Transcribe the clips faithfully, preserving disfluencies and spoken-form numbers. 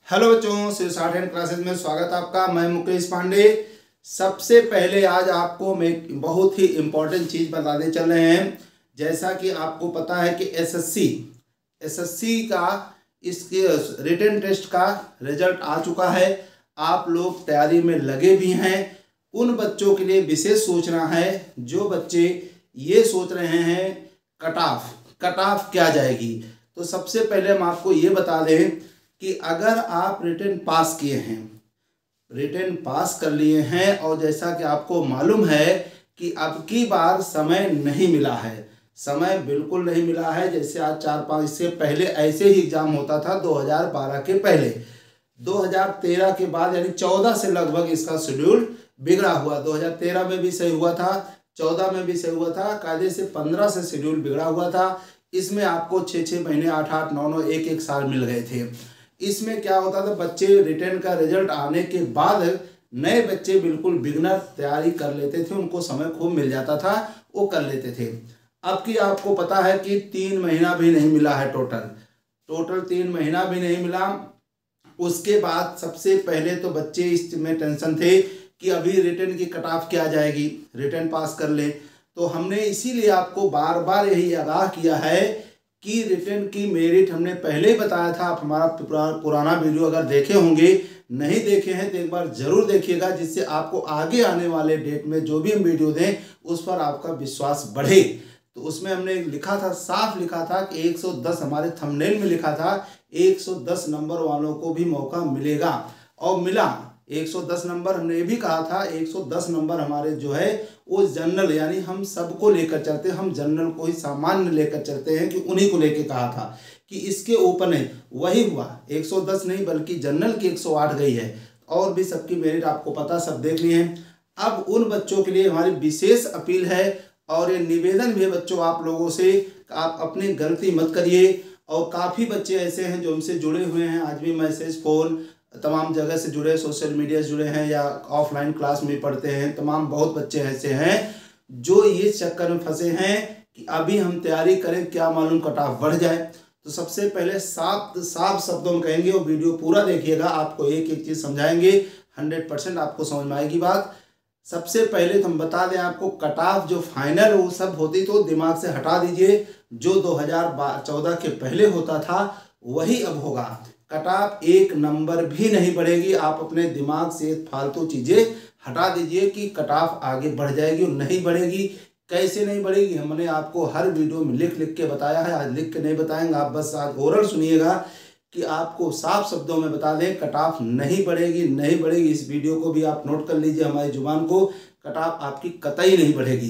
Hello बच्चों, शिव साठ and classes में स्वागत आपका। मैं मुकेश पांडे। सबसे पहले आज आपको मैं बहुत ही इम्पोर्टेंट चीज़ बताने चल रहे हैं। जैसा कि आपको पता है कि एसएससी एसएससी का इसके रिटन टेस्ट का रिजल्ट आ चुका है। आप लोग तैयारी में लगे भी हैं। उन बच्चों के लिए विशेष सूचना है जो बच्चे ये सोच रहे हैं कट ऑफ कट ऑफ क्या जाएगी। तो सबसे पहले हम आपको ये बता दें कि अगर आप रिटन पास किए हैं, रिटन पास कर लिए हैं और जैसा कि आपको मालूम है कि अब की बार समय नहीं मिला है, समय बिल्कुल नहीं मिला है। जैसे आज चार पाँच इससे पहले ऐसे ही एग्ज़ाम होता था दो हज़ार बारह के पहले, दो हज़ार तेरह के बाद यानी चौदह से लगभग इसका शेड्यूल बिगड़ा हुआ। दो हज़ार तेरह में भी सही हुआ था, चौदह में भी सही हुआ था, कायदे से पंद्रह से शेड्यूल बिगड़ा हुआ था। इसमें आपको छः छः महीने आठ आठ नौ नौ एक एक साल मिल गए थे। इसमें क्या होता था, बच्चे रिटर्न का रिजल्ट आने के बाद नए बच्चे बिल्कुल बिगनर तैयारी कर लेते थे, उनको समय खूब मिल जाता था, वो कर लेते थे। अब की आपको पता है कि तीन महीना भी नहीं मिला है, टोटल टोटल तीन महीना भी नहीं मिला। उसके बाद सबसे पहले तो बच्चे इसमें टेंशन थे कि अभी रिटर्न की कट ऑफ क्या जाएगी, रिटर्न पास कर ले। तो हमने इसीलिए आपको बार बार यही आगाह किया है कि रिटर्न की मेरिट हमने पहले ही बताया था। आप हमारा पुराना वीडियो अगर देखे होंगे, नहीं देखे हैं तो एक बार जरूर देखिएगा, जिससे आपको आगे आने वाले डेट में जो भी हम वीडियो दें उस पर आपका विश्वास बढ़े। तो उसमें हमने लिखा था, साफ लिखा था कि एक सौ दस, हमारे थंबनेल में लिखा था एक सौ दस नंबर वालों को भी मौका मिलेगा, और मिला। एक सौ दस नंबर हमने ये भी कहा था, एक सौ दस नंबर हमारे जो है वो जनरल, यानी हम सबको लेकर चलते हैं, हम जनरल को ही सामान्य लेकर चलते हैं, कि उन्हीं को लेकर कहा था कि इसके ऊपर नहीं। वही हुआ, एक सौ दस नहीं बल्कि जनरल की एक सौ आठ गई है। और भी सबकी मेरिट आपको पता, सब देख लिए हैं। अब उन बच्चों के लिए हमारी विशेष अपील है और ये निवेदन भी है बच्चों आप लोगों से, आप अपनी गलती मत करिए। और काफ़ी बच्चे ऐसे हैं जो हमसे जुड़े हुए हैं, आज भी मैसेज, फ़ोन, तमाम जगह से जुड़े, सोशल मीडिया से जुड़े हैं या ऑफलाइन क्लास में पढ़ते हैं। तमाम बहुत बच्चे ऐसे हैं जो ये चक्कर में फंसे हैं कि अभी हम तैयारी करें, क्या मालूम कट ऑफ बढ़ जाए। तो सबसे पहले साफ साफ शब्दों में कहेंगे, और वीडियो पूरा देखिएगा, आपको एक एक चीज़ समझाएंगे, हंड्रेड परसेंट आपको समझ में आएगी बात। सबसे पहले तो हम बता दें आपको, कट ऑफ जो फाइनल वो सब होती तो दिमाग से हटा दीजिए। जो दो हज़ार चौदह के पहले होता था वही अब होगा। कट ऑफ एक नंबर भी नहीं बढ़ेगी। आप अपने दिमाग से फालतू चीज़ें हटा दीजिए कि कट ऑफ आगे बढ़ जाएगी और नहीं बढ़ेगी। कैसे नहीं बढ़ेगी, हमने आपको हर वीडियो में लिख लिख के बताया है। आज लिख के नहीं बताएंगे, आप बस आज ओरल सुनिएगा कि आपको साफ शब्दों में बता दें कट ऑफ नहीं बढ़ेगी, नहीं बढ़ेगी। इस वीडियो को भी आप नोट कर लीजिए, हमारी जुबान को, कट ऑफ आपकी कतई नहीं बढ़ेगी।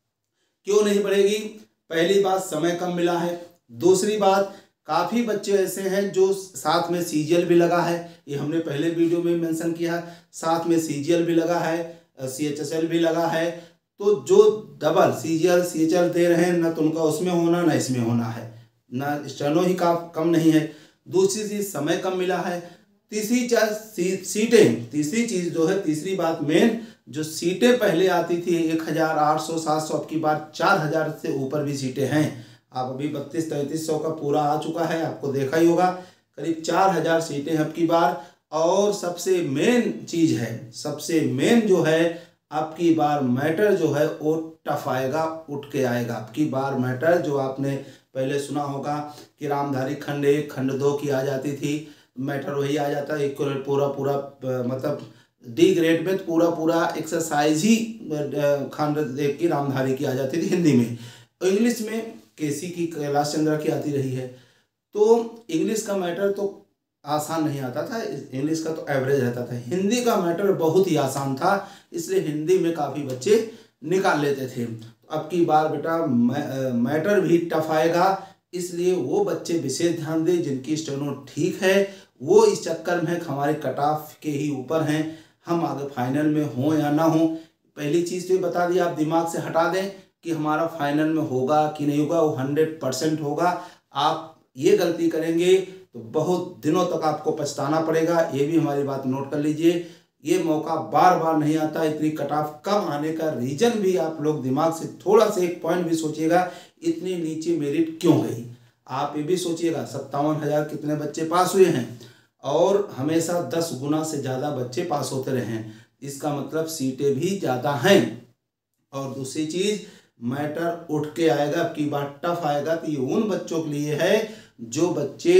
क्यों नहीं बढ़ेगी? पहली बात, समय कम मिला है। दूसरी बात, काफ़ी बच्चे ऐसे हैं जो साथ में सीजीएल भी लगा है, ये हमने पहले वीडियो में मेंशन किया, साथ में सीजीएल भी लगा है, सीएचएसएल भी लगा है। तो जो डबल सीजीएल सीएचएल दे रहे हैं, ना तो उनका उसमें होना ना इसमें होना है, ना स्टेनो ही का कम नहीं है। दूसरी चीज़, समय कम मिला है। तीसरी चीज़, सीटें, तीसरी चीज़ जो है, तीसरी बात मेन, जो सीटें पहले आती थी एक हज़ार आठ सौ सात सौ, अब की बार चार हज़ार से ऊपर भी सीटें हैं। आप अभी बत्तीस तैंतीस सौ का पूरा आ चुका है, आपको देखा ही होगा, करीब चार हज़ार सीटें अब की बार। और सबसे मेन चीज़ है, सबसे मेन जो है, अब की बार मैटर जो है वो टफ आएगा, उठ के आएगा। अब की बार मैटर जो आपने पहले सुना होगा कि रामधारी खंड एक खंड दो की आ जाती थी, मैटर वही आ जाता है। इक्वल पूरा पूरा मतलब डी ग्रेड में पूरा पूरा एक्सरसाइज ही खंड एक की रामधारी की आ जाती थी हिंदी में। इंग्लिश में केसी की, कैलाश चंद्र की आती रही है। तो इंग्लिश का मैटर तो आसान नहीं आता था, इंग्लिश का तो एवरेज रहता था। हिंदी का मैटर बहुत ही आसान था, इसलिए हिंदी में काफ़ी बच्चे निकाल लेते थे। तो अब की बार बेटा मैटर भी टफ आएगा, इसलिए वो बच्चे विशेष ध्यान दें जिनकी स्टेनो ठीक है। वो इस चक्कर में हमारे कट ऑफ के ही ऊपर हैं, हम आगे फाइनल में हों या ना हों। पहली चीज़ तो ये बता दी, आप दिमाग से हटा दें कि हमारा फाइनल में होगा कि नहीं होगा, वो हंड्रेड परसेंट होगा। आप ये गलती करेंगे तो बहुत दिनों तक आपको पछताना पड़ेगा, ये भी हमारी बात नोट कर लीजिए। ये मौका बार बार नहीं आता। इतनी कट ऑफ कम आने का रीज़न भी आप लोग दिमाग से थोड़ा सा एक पॉइंट भी सोचिएगा, इतनी नीचे मेरिट क्यों गई। आप ये भी सोचिएगा, सत्तावन हज़ार कितने बच्चे पास हुए हैं और हमेशा दस गुना से ज़्यादा बच्चे पास होते रहे हैं, इसका मतलब सीटें भी ज़्यादा हैं। और दूसरी चीज़, मैटर उठ के आएगा, अब की बार टफ आएगा तो ये उन बच्चों के लिए है जो बच्चे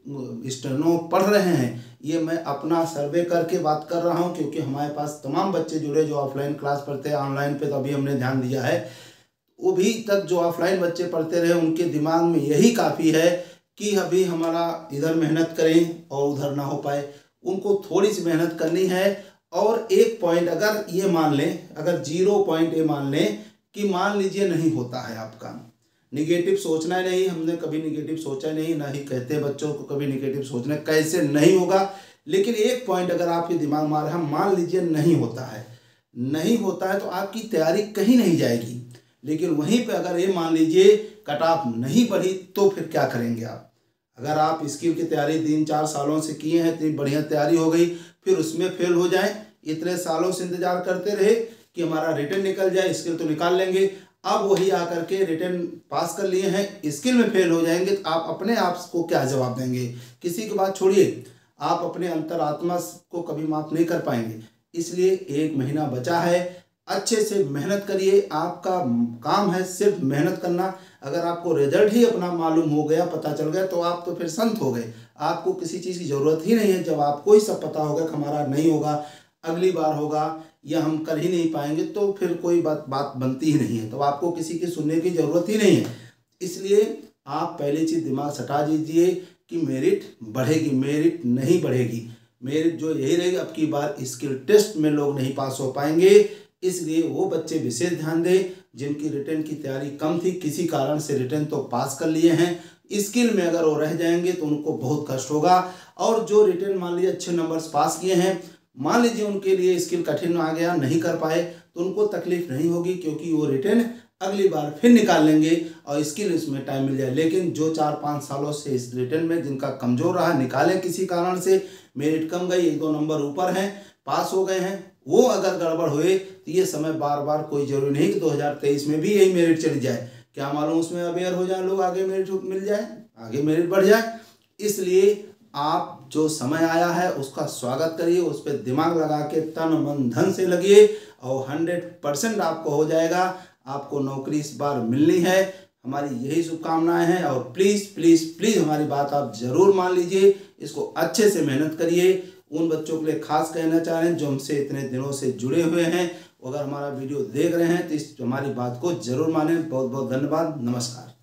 स्टेनो पढ़ रहे हैं। ये मैं अपना सर्वे करके बात कर रहा हूँ, क्योंकि हमारे पास तमाम बच्चे जुड़े जो ऑफलाइन क्लास पढ़ते हैं, ऑनलाइन पे तो अभी हमने ध्यान दिया है। वो भी तक जो ऑफलाइन बच्चे पढ़ते रहे उनके दिमाग में यही काफ़ी है कि अभी हमारा इधर मेहनत करें और उधर ना हो पाए। उनको थोड़ी सी मेहनत करनी है। और एक पॉइंट अगर ये मान लें, अगर जीरो पॉइंट ये मान लें कि मान लीजिए नहीं होता है आपका, निगेटिव सोचना है नहीं, हमने कभी निगेटिव सोचा नहीं, ना ही कहते बच्चों को कभी निगेटिव सोचना, कैसे नहीं होगा। लेकिन एक पॉइंट अगर आपके दिमाग में आ रहा है, मान लीजिए नहीं होता है, नहीं होता है तो आपकी तैयारी कहीं नहीं जाएगी। लेकिन वहीं पे अगर ये मान लीजिए कट ऑफ नहीं बढ़ी तो फिर क्या करेंगे आप? अगर आप स्किल की तैयारी तीन चार सालों से किए हैं, इतनी बढ़िया तैयारी हो गई, फिर उसमें फेल हो जाए, इतने सालों से इंतजार करते रहे कि हमारा रिटर्न निकल जाए, स्किल तो निकाल लेंगे, अब वही आकर के रिटर्न पास कर लिए हैं, स्किल में फेल हो जाएंगे, तो आप अपने आप को क्या जवाब देंगे? किसी की बात छोड़िए, आप अपने अंतरात्मा को कभी माफ नहीं कर पाएंगे। इसलिए एक महीना बचा है, अच्छे से मेहनत करिए। आपका काम है सिर्फ मेहनत करना। अगर आपको रिजल्ट ही अपना मालूम हो गया, पता चल गया, तो आप तो फिर संत हो गए। आपको किसी चीज़ की ज़रूरत ही नहीं है। जब आपको ही सब पता होगा कि हमारा नहीं होगा, अगली बार होगा या हम कर ही नहीं पाएंगे, तो फिर कोई बात बात बनती ही नहीं है। तो आपको किसी की सुनने की ज़रूरत ही नहीं है। इसलिए आप पहली चीज़ दिमाग सटा दीजिए कि मेरिट बढ़ेगी, मेरिट नहीं बढ़ेगी। मेरिट जो यही रहेगी, अब की बार स्किल टेस्ट में लोग नहीं पास हो पाएंगे। इसलिए वो बच्चे विशेष ध्यान दें जिनकी रिटर्न की तैयारी कम थी, किसी कारण से रिटर्न तो पास कर लिए हैं, स्किल में अगर वो रह जाएंगे तो उनको बहुत कष्ट होगा। और जो रिटर्न मान लीजिए अच्छे नंबर्स पास किए हैं, मान लीजिए उनके लिए स्किल कठिन आ गया, नहीं कर पाए, तो उनको तकलीफ नहीं होगी, क्योंकि वो रिटर्न अगली बार फिर निकाल लेंगे और स्किल इसमें टाइम मिल जाए। लेकिन जो चार पाँच सालों से इस रिटर्न में जिनका कमज़ोर रहा, निकालें किसी कारण से, मेरिट कम गई, एक दो नंबर ऊपर हैं, पास हो गए हैं, वो अगर गड़बड़ हुए तो ये समय बार बार कोई जरूरी नहीं कि दो हज़ार तेईस में भी यही मेरिट चली जाए। क्या मालूम उसमें अवेयर हो जाए लोग, आगे मेरिट मिल जाए, आगे मेरिट बढ़ जाए। इसलिए आप जो समय आया है उसका स्वागत करिए, उस पर दिमाग लगा के तन मन धन से लगिए और हंड्रेड परसेंट आपको हो जाएगा। आपको नौकरी इस बार मिलनी है, हमारी यही शुभकामनाएं हैं। और प्लीज़ प्लीज़ प्लीज़ हमारी बात आप ज़रूर मान लीजिए, इसको अच्छे से मेहनत करिए। उन बच्चों के लिए खास कहना चाह रहे हैं जो हमसे इतने दिनों से जुड़े हुए हैं, अगर हमारा वीडियो देख रहे हैं तो इस हमारी बात को ज़रूर मानें। बहुत बहुत धन्यवाद, नमस्कार।